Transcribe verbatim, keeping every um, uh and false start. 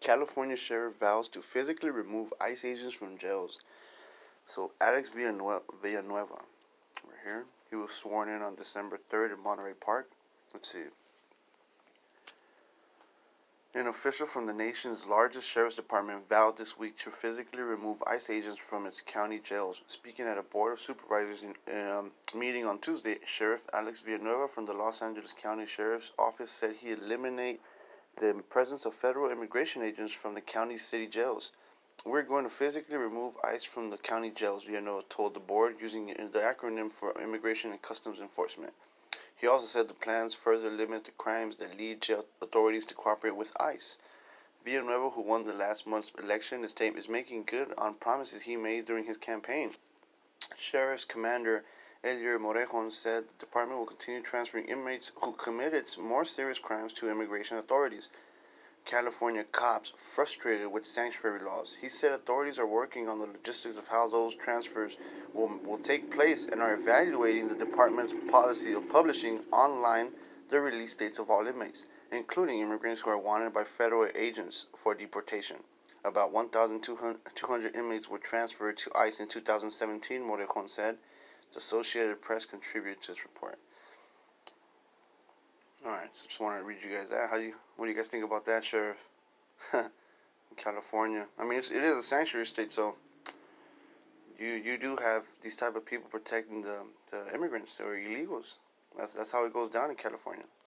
California sheriff vows to physically remove ICE agents from jails. So Alex Villanueva, Villanueva, right here, he was sworn in on December third in Monterey Park. Let's see. An official from the nation's largest sheriff's department vowed this week to physically remove ICE agents from its county jails. Speaking at a Board of Supervisors in, um, meeting on Tuesday, Sheriff Alex Villanueva from the Los Angeles County Sheriff's Office said he eliminate the presence of federal immigration agents from the county city jails. We're going to physically remove ICE from the county jails, Villanueva told the board, using the acronym for Immigration and Customs Enforcement. He also said the plans further limit the crimes that lead jail authorities to cooperate with ICE. Villanueva, who won the last month's election, is, is making good on promises he made during his campaign. Sheriff's Commander Elier Morejon said the department will continue transferring inmates who committed more serious crimes to immigration authorities. California cops frustrated with sanctuary laws. He said authorities are working on the logistics of how those transfers will, will take place and are evaluating the department's policy of publishing online the release dates of all inmates, including immigrants who are wanted by federal agents for deportation. About one thousand two hundred inmates were transferred to ICE in two thousand seventeen, Morejon said. The Associated Press contributed to this report. Alright, so just wanted to read you guys that. How do you, what do you guys think about that, Sheriff? In California. I mean, it's, it is a sanctuary state, so you you do have these type of people protecting the, the immigrants or illegals. That's, that's how it goes down in California.